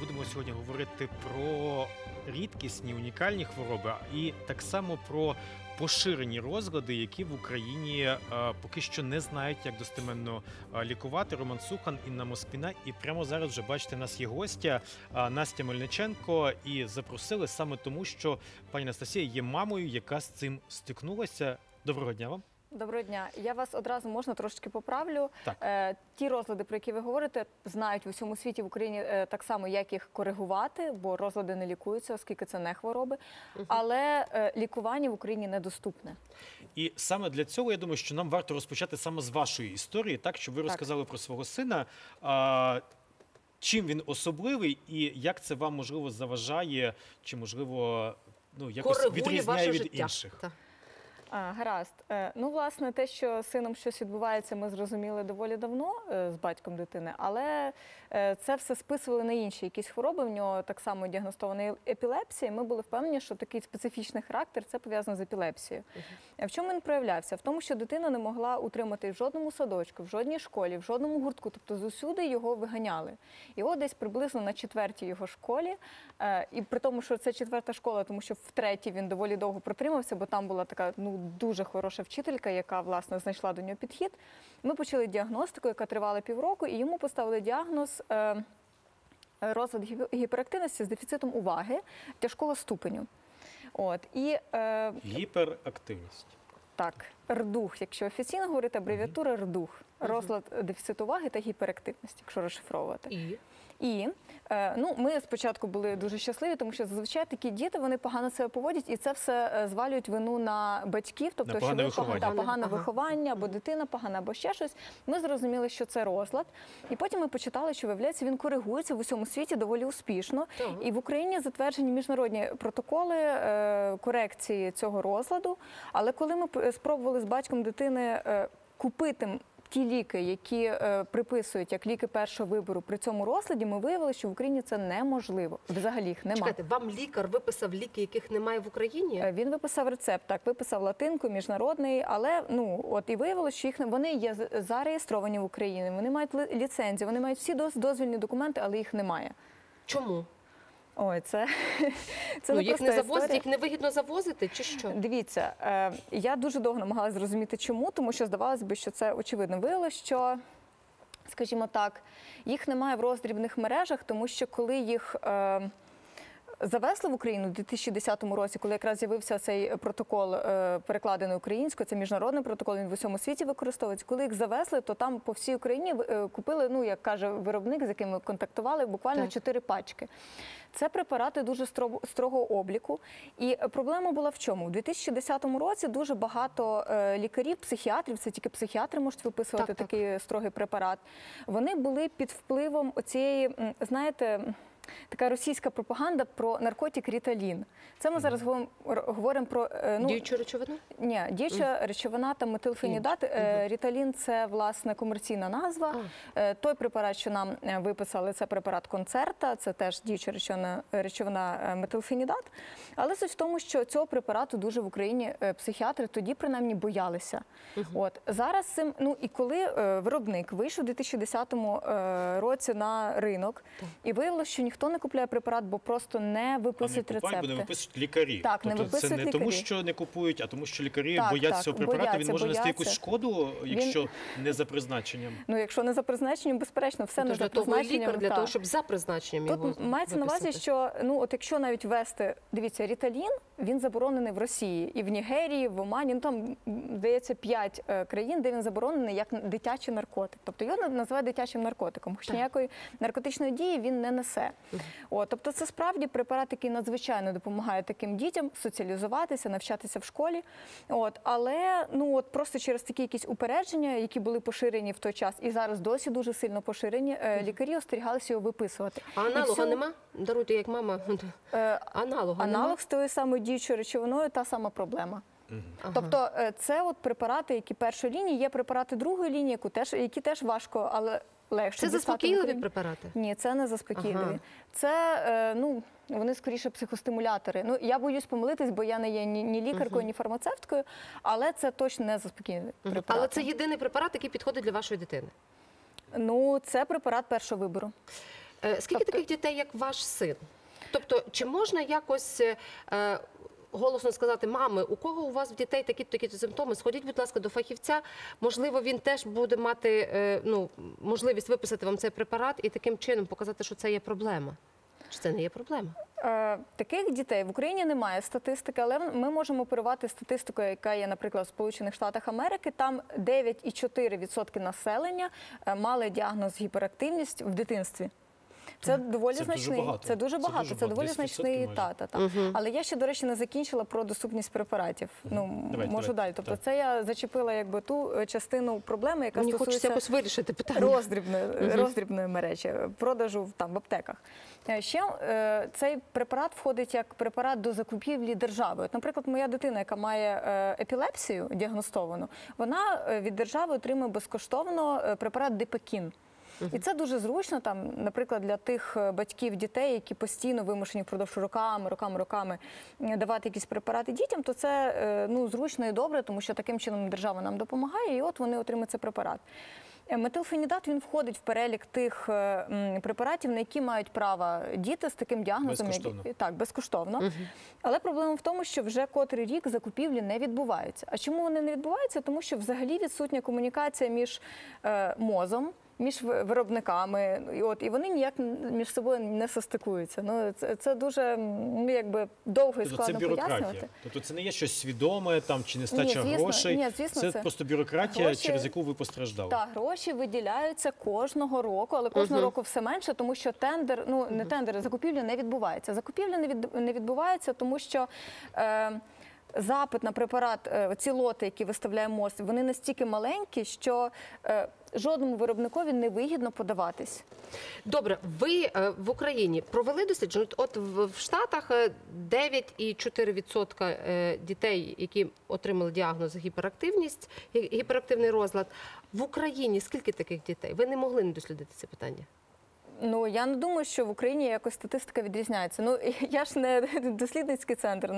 будемо сьогодні говорити про рідкісні, унікальні хвороби і так само про поширені розлади, які в Україні поки що не знають, як достеменно лікувати. Роман Сухан, Інна Москвіна. І прямо зараз вже, бачите, у нас є гостя Настя Мельниченко. І запросили саме тому, що пані Анастасія є мамою, яка з цим стикнулася. Доброго дня вам. Доброго дня. Я вас одразу можна трошки поправлю. Так. Ті розлади, про які ви говорите, знають в усьому світі, в Україні так само, як їх коригувати, бо розлади не лікуються, оскільки це не хвороби. Але лікування в Україні недоступне. І саме для цього, я думаю, що нам варто розпочати саме з вашої історії, так, щоб ви розказали про свого сина, чим він особливий і як це вам, можливо, заважає, чи, можливо, якось відрізняє від інших. Гаразд. Ну, власне, те, що з сином щось відбувається, ми зрозуміли доволі давно з батьком дитини, але це все списували на інші якісь хвороби. В нього так само діагностована епілепсія, і ми були впевнені, що такий специфічний характер – це пов'язано з епілепсією. В чому він проявлявся? В тому, що дитина не могла утримати в жодному садочку, в жодній школі, в жодному гуртку, тобто зусюди його виганяли. Його десь приблизно на 4-й його школі, і при тому, що це 4-та школа, тому що в 3-й він доволі довго протримався, бо там була така, дуже хороша вчителька, яка, власне, знайшла до нього підхід. Ми почали діагностику, яка тривала півроку, і йому поставили діагноз розлад гіперактивності з дефіцитом уваги тяжкого ступеню. Гіперактивність. Так, РДУХ, якщо офіційно говорити, абревіатура РДУХ. Розлад дефіциту уваги та гіперактивності, якщо розшифровувати. Ми спочатку були дуже щасливі, тому що зазвичай такі діти, вони погано себе поводять, і це все звалюють вину на батьків, тобто погане виховання, або дитина погана, або ще щось. Ми зрозуміли, що це розлад, і потім ми почитали, що, виявляється, він коригується в усьому світі доволі успішно. І в Україні затверджені міжнародні протоколи корекції цього розладу, але коли ми спробували з батьком дитини купити ті ліки, які приписують як ліки першого вибору при цьому розладі, ми виявили, що в Україні це неможливо. Взагалі їх немає. Чекайте, вам лікар виписав ліки, яких немає в Україні? Він виписав рецепт, так, виписав латинку, міжнародний, але, і виявилося, що вони є зареєстровані в Україні, вони мають ліцензію, вони мають всі дозвільні документи, але їх немає. Чому? Ой, це їх не завозять, їх невигідно завозити, чи що? Дивіться, я дуже довго намагалася зрозуміти, чому, тому що здавалося б, що це очевидно. Виявилося, що, скажімо так, їх немає в роздрібних мережах, тому що коли їх завезли в Україну у 2010 році, коли якраз з'явився цей протокол, перекладений українською, це міжнародний протокол, він в усьому світі використовується. Коли їх завезли, то там по всій Україні купили, як каже виробник, з яким ми контактували, буквально 4 пачки. Це препарати дуже строгого обліку. І проблема була в чому? У 2010 році дуже багато лікарів, психіатрів, це тільки психіатри можуть виписувати такий строгий препарат, вони були під впливом оцієї, знаєте, така російська пропаганда про наркотик Ріталін. Це ми зараз говоримо про... Діючу речовину? Ні, діюча речовина та метилфенідат. Ріталін – це, власне, комерційна назва. Той препарат, що нам виписали, це препарат Концерта, це теж діюча речовина метилфенідат. Але суть в тому, що цього препарату дуже в Україні психіатри тоді, принаймні, боялися. Зараз цим... І коли виробник вийшов у 2010 році на ринок, і виявилося, що ніхто не купує препарат, бо просто не виписують рецепти. Бо не виписують лікарі. Так, тобто це не тому, що не купують, а тому, що лікарі бояться цього препарату. Він може нести якусь шкоду, якщо не за призначенням. Якщо не за призначенням, безперечно, все не за призначенням. Лікар для того, щоб за призначенням його виписати. Тут мається на увазі, що, якщо навіть ввести, дивіться, Ріталін, він заборонений в Росії, і в Нігерії, в Омані, там, здається, 5 країн, де він заборонений як дитячий наркотик. Тобто його називають дитячим наркотиком, хоча ніякої наркотичної дії він не несе. Тобто це справді препарат, який надзвичайно допомагає таким дітям соціалізуватися, навчатися в школі. Але просто через такі якісь упередження, які були поширені в той час і зараз досі дуже сильно поширені, лікарі остерігалися його виписувати. А аналога нема? Даруйте, як мама. Аналога нема? Аналог з тою самою діючою речовиною – та сама проблема. Тобто це препарати, які першої лінії, є препарати другої лінії, які теж важко, але легше. Це заспокійливі препарати? Ні, це не заспокійливі. Це, вони скоріше психостимулятори. Я боюсь помилитись, бо я не є ні лікаркою, ні фармацевткою, але це точно не заспокійливі препарати. Але це єдиний препарат, який підходить для вашої дитини? Це препарат першого вибору. Скільки таких дітей, як ваш син? Тобто, чи можна якось голосно сказати: мами, у кого у вас в дітей такі-то симптоми, сходіть, будь ласка, до фахівця, можливо, він теж буде мати можливість виписати вам цей препарат і таким чином показати, що це є проблема? Чи це не є проблема? Таких дітей в Україні немає статистики, але ми можемо оперувати статистикою, яка є, наприклад, в Сполучених Штатах Америки. Там 9,4% населення мали діагноз гіперактивність в дитинстві. Це доволі значний. Це дуже багато. Це доволі значний Але я ще, до речі, не закінчила про доступність препаратів. Можу далі. Тобто це я зачепила якби ту частину проблеми, яка стосується якось вирішити питання роздрібної мережі, продажу там в аптеках. Ще цей препарат входить як препарат до закупівлі держави. От, наприклад, моя дитина, яка має епілепсію діагностовану, вона від держави отримує безкоштовно препарат Дипакін. І це дуже зручно, там, наприклад, для тих батьків дітей, які постійно вимушені впродовж роками давати якісь препарати дітям, то це зручно і добре, тому що таким чином держава нам допомагає, і от вони отримують цей препарат. Метилфенідат, він входить в перелік тих препаратів, на які мають право діти з таким діагнозом. Безкоштовно. Так, безкоштовно. Але проблема в тому, що вже котрий рік закупівлі не відбуваються. А чому вони не відбуваються? Тому що взагалі відсутня комунікація між МОЗом, між виробниками, і вони ніяк між собою не состикуються. Це дуже довго і складно пояснювати. Тобто це не є щось свідоме, чи нестача грошей, це просто бюрократія, через яку ви постраждали. Так, гроші виділяються кожного року, але кожного року все менше, тому що закупівля не відбувається. Закупівля не відбувається, тому що запит на препарат, ці лоти, які виставляє МОЗ, вони настільки маленькі, що жодному виробникові не вигідно подаватись. Добре, ви в Україні провели дослідження? От в Штатах 9,4% дітей, які отримали діагноз гіперактивність, гіперактивний розлад. В Україні скільки таких дітей? Ви не могли не дослідити це питання? Я не думаю, що в Україні якось статистика відрізняється. Я ж не дослідницький центр,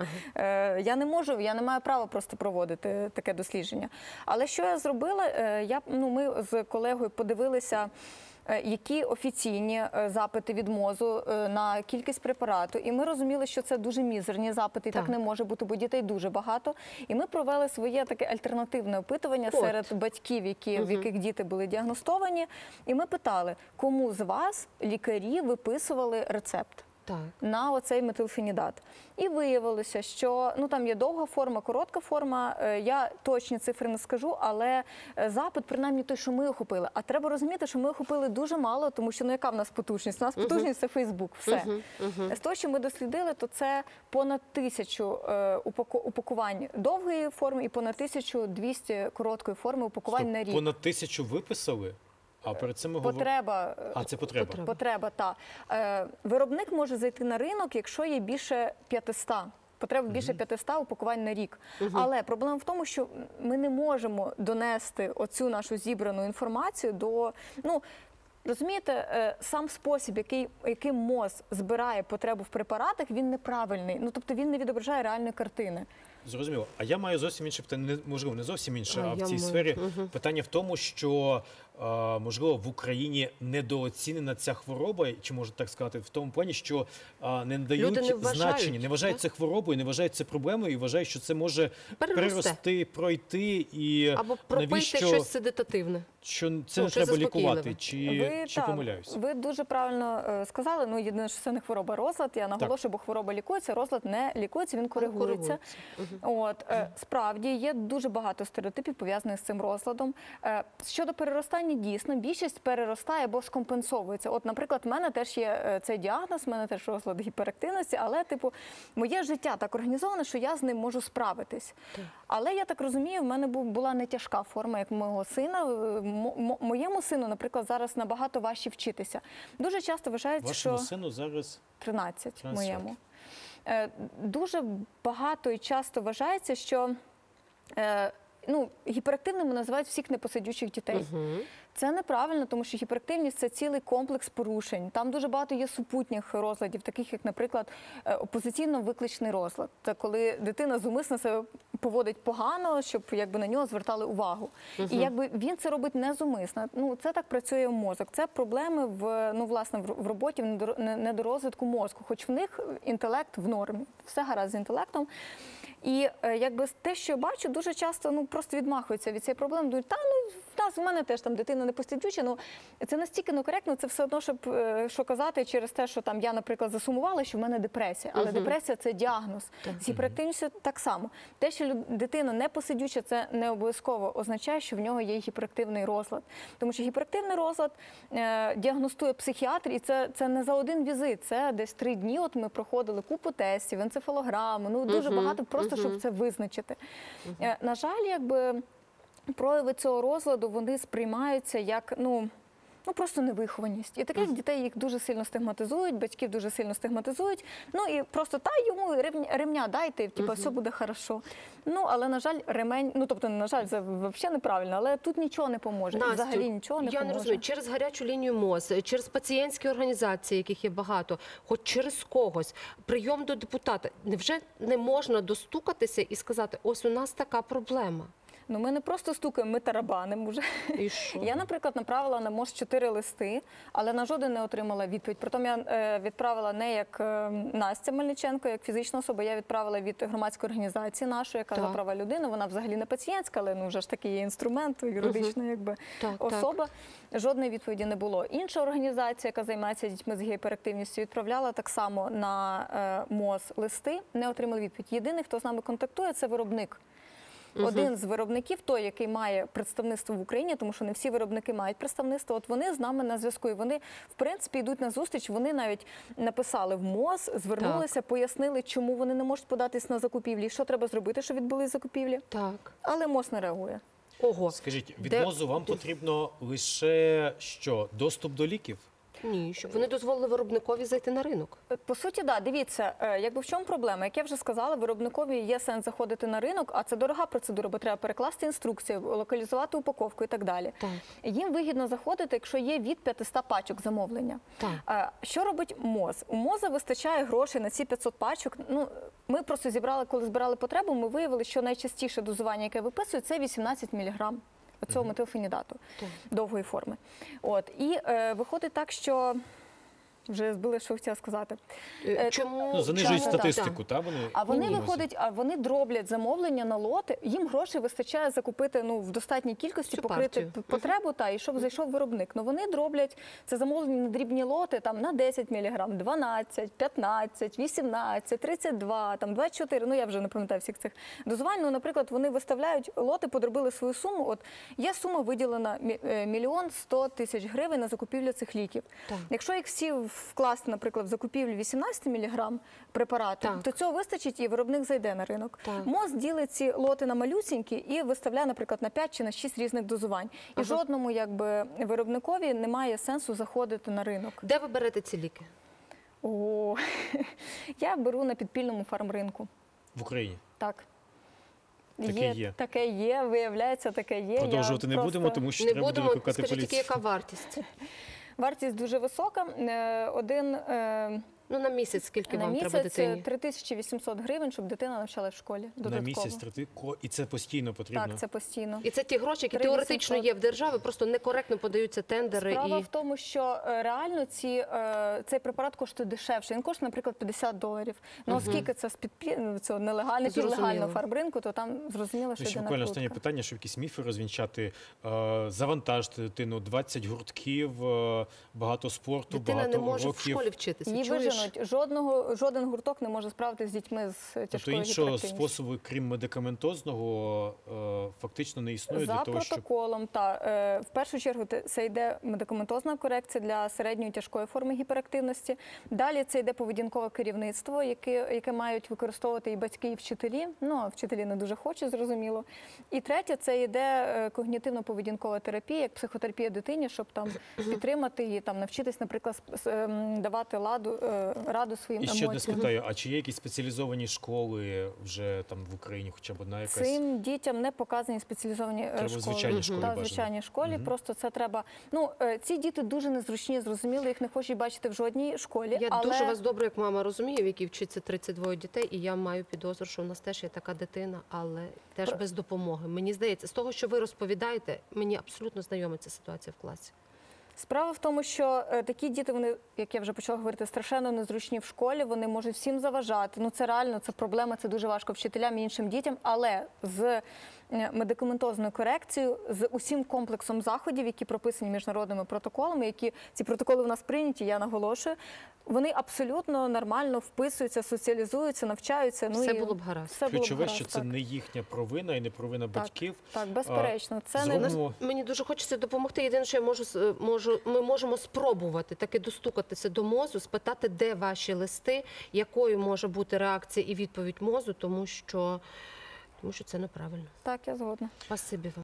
я не маю права просто проводити таке дослідження. Але що я зробила? Ми з колегою подивилися, які офіційні запити від МОЗу на кількість препарату. І ми розуміли, що це дуже мізерні запити, і так не може бути, бо дітей дуже багато. І ми провели своє таке альтернативне опитування серед батьків, в яких діти були діагностовані. І ми питали, кому з вас лікарі виписували рецепт на оцей метилфенідат. І виявилося, що там є довга форма, коротка форма, я точні цифри не скажу, але запит, принаймні той, що ми охопили. А треба розуміти, що ми охопили дуже мало, тому що яка в нас потужність? У нас потужність – це Фейсбук, все. З того, що ми дослідили, то це понад 1000 упакувань довгої форми і понад 1200 короткої форми упакувань на рік. Понад 1000 виписали? А перед цим ми потреба. Це потреба. Потреба, так. Виробник може зайти на ринок, якщо є більше 500. Потреба більше 500 упакувань на рік. Але проблема в тому, що ми не можемо донести оцю нашу зібрану інформацію до... Розумієте, сам спосіб, яким МОЗ збирає потребу в препаратах, він неправильний. Тобто він не відображає реальної картини. Зрозуміло. А я маю зовсім інше питання, можливо, не зовсім інше, а в цій сфері. Питання в тому, що, можливо, в Україні недооцінена ця хвороба, чи можна так сказати, в тому плані, що не надають значення, не вважають це хворобою, не вважають це проблемою і вважають, що це може перерости, пройти і або пропити щось седативне. Що це не треба лікувати, чи помиляюся? Ви дуже правильно сказали, єдине, що це не хвороба, розлад. Я наголошую, бо хвороба лікується, розлад не лікується, він коригується. Справді, є дуже багато стереотипів, пов'язаних з цим розладом. Щодо переростання, дійсно, більшість переростає або скомпенсовується. Наприклад, в мене теж є цей діагноз, в мене теж розлад гіперактивності, але, моє життя так організоване, що я з ним можу справитись. Але, я так розумію, в мене була не тяжка форма, як у мого сина. Моєму сину, наприклад, зараз набагато важче вчитися. Дуже часто вважається, що... Вашому сину зараз? 13 моєму. Дуже багато і часто вважається, що гіперактивними називають всіх непосидючих дітей. Це неправильно, тому що гіперактивність – це цілий комплекс порушень. Там дуже багато є супутніх розладів, таких як, наприклад, опозиційно-викличний розлад. Це коли дитина зумисно себе поводить погано, щоб якби на нього звертали увагу. І якби він це робить незумисно. Ну, це так працює мозок. Це проблеми в роботі, в недорозвитку мозку. Хоч в них інтелект в нормі. Все гаразд з інтелектом. І якби те, що я бачу, дуже часто просто відмахуються від цієї проблеми. Думають, в мене теж там дитина непостійча. Ну, це настільки некоректно, це все одно, що казати через те, що там я, наприклад, засумувала, що в мене депресія. Але депресія – це діагноз. З гіперактивністю так само. Те, що дитина непосидюча, це не обов'язково означає, що в нього є гіперактивний розлад. Тому що гіперактивний розлад діагностує психіатр, і це не за один візит. Це десь 3 дні. От ми проходили купу тестів, енцефалограму, дуже багато просто, щоб це визначити. На жаль, якби прояви цього розладу, вони сприймаються як, просто невихованість. І таких дітей їх дуже сильно стигматизують, батьків дуже сильно стигматизують. Ну і просто йому ремня дайте, все буде хорошо. Але, на жаль, ремень, тобто, на жаль, це взагалі неправильно, але тут нічого не поможе. Настю, взагалі нічого не поможе. Я не розумію, через гарячу лінію МОЗ, через пацієнтські організації, яких є багато, хоч через когось, прийом до депутата, невже не можна достукатися і сказати, ось у нас така проблема? Ми не просто стукаємо, ми тарабанимо вже. І що? Я, наприклад, направила на МОЗ 4 листи, але на жоден не отримала відповідь. Притом я відправила не як Настя Мельниченко, як фізична особа, я відправила від громадської організації нашої, яка за права людини. Вона взагалі не пацієнтська, але вже ж таки є інструмент, юридична особа. Жодної відповіді не було. Інша організація, яка займається дітьми з гіперактивністю, відправляла так само на МОЗ листи, не отримали відповідь. Єдиний, хто з нами контактує, це виробник. Один з виробників, той, який має представництво в Україні, тому що не всі виробники мають представництво, от вони з нами на зв'язку. І вони, в принципі, йдуть на зустріч, вони навіть написали в МОЗ, звернулися, пояснили, чому вони не можуть податись на закупівлі, що треба зробити, щоб відбулись закупівлі. Так. Але МОЗ не реагує. Ого. Скажіть, від МОЗу вам потрібно лише що? Доступ до ліків? Ні, щоб вони дозволили виробникові зайти на ринок. По суті, так. Дивіться, якби в чому проблема? Як я вже сказала, виробникові є сенс заходити на ринок, а це дорога процедура, бо треба перекласти інструкцію, локалізувати упаковку і так далі. Так. Їм вигідно заходити, якщо є від 500 пачок замовлення. Так. Що робить МОЗ? У МОЗа вистачає грошей на ці 500 пачок. Ми просто зібрали, коли збирали потребу, ми виявили, що найчастіше дозування, яке виписують, це 18 мг. Оцього метилфенідату довгої форми. І виходить так, що вже збили, що хотіла сказати. Чому? Занижують статистику, так? Вони дроблять замовлення на лоти, їм грошей вистачає закупити в достатній кількості, покрити потребу, і щоб зайшов виробник. Вони дроблять це замовлення на дрібні лоти на 10 мг, 12, 15, 18, 32, 24, я вже не пам'ятаю всіх цих дозувань. Наприклад, вони виставляють лоти, подробили свою суму. От є сума виділена 1 100 000 гривень на закупівлю цих ліків. Якщо їх всі вкласти, наприклад, в закупівлю 18 мг препарату, то цього вистачить і виробник зайде на ринок. МОЗ ділить ці лоти на малюсінькі і виставляє, наприклад, на 5 чи на 6 різних дозувань. І жодному виробникові немає сенсу заходити на ринок. Де ви берете ці ліки? Я беру на підпільному фармринку. В Україні? Так. Таке є, виявляється, таке є. Продовжувати не будемо, тому що треба буде викликати поліцію. Скажіть, яка вартість? Вартість дуже висока. На місяць скільки вам треба дитині? На місяць 3800 гривень, щоб дитина навчалась в школі додатково. На місяць? І це постійно потрібно? Так, це постійно. І це ті гроші, які теоретично є в державі, просто некоректно подаються тендери? Справа в тому, що реально цей препарат коштує дешевше. Він коштує, наприклад, $50. Оскільки це з нелегального, підлегального фармринку, то там зрозуміло, що йде накрутка. Буквально останнє питання, щоб якісь міфи розвінчати. Завантажте дитину, 20 гуртків, багато спорту, багато уроків. Дитина не може в школі вчитися. Жоден гурток не може справитися з дітьми з тяжкою гіперактивністю. Тобто іншого способу, крім медикаментозного, фактично не існує для того, щоб... За протоколом, в першу чергу це йде медикаментозна корекція для середньої тяжкої форми гіперактивності. Далі це йде поведінкове керівництво, яке мають використовувати і батьки, і вчителі. Вчителі не дуже хочуть, зрозуміло. І третє, це йде когнітивно-поведінкова терапія, як психотерапія дитині, щоб підтримати її, навчитись, наприклад, давати ладу раду своїм І ще одне емоціям. спитаю, а чи є якісь спеціалізовані школи вже там в Україні, хоча б одна якась? Цим дітям не показані спеціалізовані Треба в школи. звичайній школі Так, в бажано. звичайній школі. Просто це треба. Ну, ці діти дуже незручні, зрозуміло, їх не хочуть бачити в жодній школі. Я але... дуже вас добре, як мама, розумію, в якій вчиться 32 дітей, і я маю підозру, що у нас теж є така дитина, але теж без допомоги. Мені здається, з того, що ви розповідаєте, мені абсолютно знайома ця ситуація в класі. Справа в тому, що такі діти, вони, як я вже почала говорити, страшенно незручні в школі, вони можуть всім заважати. Ну, це реально, це проблема, це дуже важко вчителям і іншим дітям, але з медикаментозною корекцією, з усім комплексом заходів, які прописані міжнародними протоколами, які ці протоколи в нас прийняті, я наголошую, вони абсолютно нормально вписуються, соціалізуються, навчаються. Все було б гаразд. Все було б Ключове, гаразд, що це так. не їхня провина і не провина батьків. Так, безперечно. Це не Зробимо Мені дуже хочеться допомогти. Єдине, що ми можемо спробувати таки достукатися до МОЗу, спитати, де ваші листи, якою може бути реакція і відповідь МОЗу, тому що це неправильно. так, я згодна. Спасибі вам.